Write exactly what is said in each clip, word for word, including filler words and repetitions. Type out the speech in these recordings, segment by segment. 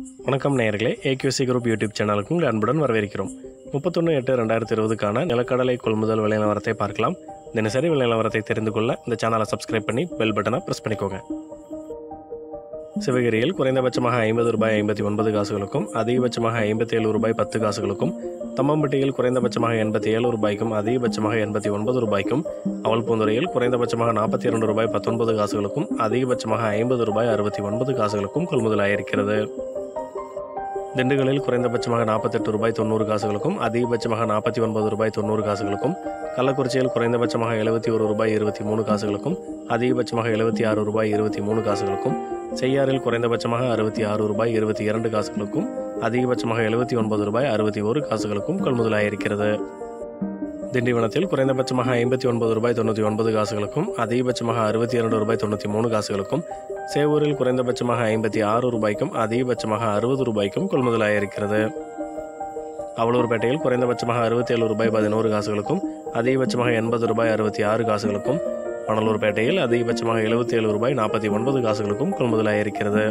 வணக்கம் நேயர்களே, AQC group YouTube சேனலுக்கு உங்கள் அன்புடன் வரவேற்கிறோம். முப்பத்தொன்று எட்டு ரெண்டாயிரத்தி இருபதுக்கான நிலக்கடலை கொள்முதல் விலை நிலவரத்தை பார்க்கலாம். தினசரி விலை நிலவரத்தை தெரிந்து கொள்ள இந்த சேனலை சப்ஸ்கிரைப் பண்ணி பெல் பட்டனை ப்ரெஸ் பண்ணிக்கோங்க. சிவகிரியில் குறைந்தபட்சமாக ஐம்பது ரூபாய் ஐம்பத்தி ஒன்பது காசுகளுக்கும் அதிகபட்சமாக ஐம்பத்தி ஏழு ரூபாய் பத்து காசுகளுக்கும், தம்மம்பட்டியில் குறைந்தபட்சமாக எண்பத்தி ஏழு ரூபாய்க்கும் அதிகபட்சமாக எண்பத்தி ஒன்பது ரூபாய்க்கும், அவல்பூந்துறையில் குறைந்தபட்சமாக நாற்பத்தி இரண்டு ரூபாய் பத்தொன்பது காசுகளுக்கும் அதிகபட்சமாக ஐம்பது ரூபாய் அறுபத்தி ஒன்பது காசுகளுக்கும் கொள்முதலாயிருக்கிறது. திண்டுக்கல்லில் குறைந்தபட்சமாக நாற்பத்தெட்டு ரூபாய் தொண்ணூறு காசுகளுக்கும் அதிகபட்சமாக நாற்பத்தி ஒன்பது ரூபாய் தொண்ணூறு காசுகளுக்கும், கள்ளக்குறிச்சியில் குறைந்தபட்சமாக எழுபத்தி ஒரு ரூபாய் இருபத்தி மூணு காசுகளுக்கும் அதிகபட்சமாக எழுபத்தி ஆறு ரூபாய் இருபத்தி மூணு காசுகளுக்கும், செய்யாறில் குறைந்தபட்சமாக அறுபத்தி ஆறு ரூபாய் இருபத்தி இரண்டு காசுகளுக்கும் அதிகபட்சமாக எழுபத்தி ஒன்பது ரூபாய் அறுபத்தி ஒரு காசுகளுக்கும் கொள்முதலாயிருக்கிறது. திண்டிவனத்தில் குறைந்தபட்சமாக ஐம்பத்தி ஒன்பது ரூபாய் தொண்ணூற்றி ஒன்பது காசுகளுக்கும் அதிகபட்சமாக அறுபத்தி இரண்டு ரூபாய் தொண்ணூற்றி மூணு காசுகளுக்கும், சேவூரில் குறைந்தபட்சமாக ஐம்பத்தி ஆறு ரூபாய்க்கும் அதிகபட்சமாக அறுபது ரூபாய்க்கும் கொள்முதலாயிருக்கிறது. அவலூர்பேட்டையில் குறைந்தபட்சமாக அறுபத்தி ஏழு ரூபாய் பதினோரு காசுகளுக்கும் அதிகபட்சமாக எண்பது ரூபாய் அறுபத்தி ஆறு காசுகளுக்கும், மணலூர்பேட்டையில் அதிகபட்சமாக எழுபத்தி ஏழு ரூபாய் நாற்பத்தி ஒன்பது காசுகளுக்கும் கொள்முதலாயிருக்கிறது.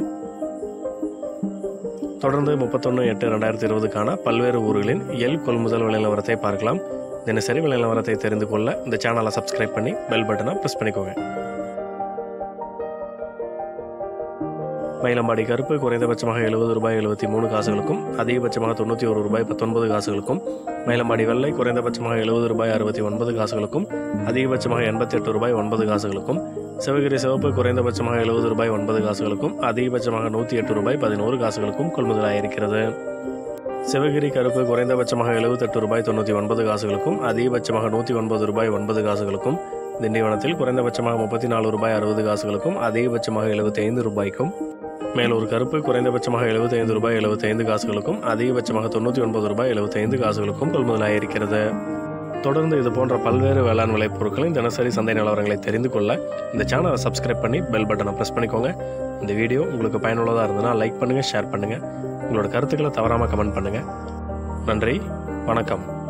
தொடர்ந்து முப்பத்தொன்று எட்டு ரெண்டாயிரத்தி இருபதுக்கான பல்வேறு ஊர்களின் எல் கொள்முதல் விலை நிலவரத்தை பார்க்கலாம். தினசரி விலை நிலவரத்தை தெரிந்து கொள்ள இந்த சேனலை சப்ஸ்கிரைப் பண்ணி பெல் பட்டனை ப்ரெஸ் பண்ணிக்கோங்க. மயிலம்பாடி கருப்பு குறைந்தபட்சமாக எழுபது ரூபாய் எழுபத்தி மூணு காசுகளுக்கும் அதிகபட்சமாக தொண்ணூற்றி ஒரு ரூபாய் பத்தொன்பது காசுகளுக்கும், மயிலம்பாடி வெள்ளை குறைந்தபட்சமாக எழுபது ரூபாய் அறுபத்தி ஒன்பது காசுகளுக்கும் அதிகபட்சமாக எண்பத்தி எட்டு ரூபாய் ஒன்பது காசுகளுக்கும், சிவகிரி சிவப்பு குறைந்தபட்சமாக எழுபது ரூபாய் ஒன்பது காசுகளுக்கும் அதிகபட்சமாக நூற்றி எட்டு ரூபாய் பதினோரு காசுகளுக்கும் கொள்முதலாயிருக்கிறது. சிவகிரி கருப்பு குறைந்தபட்சமாக எழுபத்தெட்டு ரூபாய் தொண்ணூற்றி ஒன்பது காசுகளுக்கும் அதிகபட்சமாக நூற்றி ஒன்பது ரூபாய் ஒன்பது காசுகளுக்கும், திண்டிவனத்தில் குறைந்தபட்சமாக முப்பத்தி நாலு ரூபாய் அறுபது காசுகளுக்கும் அதிகபட்சமாக எழுபத்தி ஐந்து ரூபாய்க்கும், மேலூர் கருப்பு குறைந்தபட்சமாக எழுபத்தி ஐந்து ரூபாய் எழுபத்தி ஐந்து காசுகளுக்கும் அதிகபட்சமாக தொண்ணூற்றி ஒன்பது ரூபாய் எழுபத்தி ஐந்து காசுகளுக்கும் கொள்முதலாயிருக்கிறது. தொடர்ந்து இது போன்ற பல்வேறு வேளாண் விளைப் பொருட்களின் தினசரி சந்தை நிலவரங்களை தெரிந்து கொள்ள இந்த சேனலை சப்ஸ்கிரைப் பண்ணி பெல் பட்டனை ப்ரெஸ் பண்ணிக்கோங்க. இந்த வீடியோ உங்களுக்கு பயனுள்ளதாக இருந்ததுன்னா லைக் பண்ணுங்கள், ஷேர் பண்ணுங்கள். உங்களோட கருத்துக்களை தவறாமல் கமெண்ட் பண்ணுங்கள். நன்றி, வணக்கம்.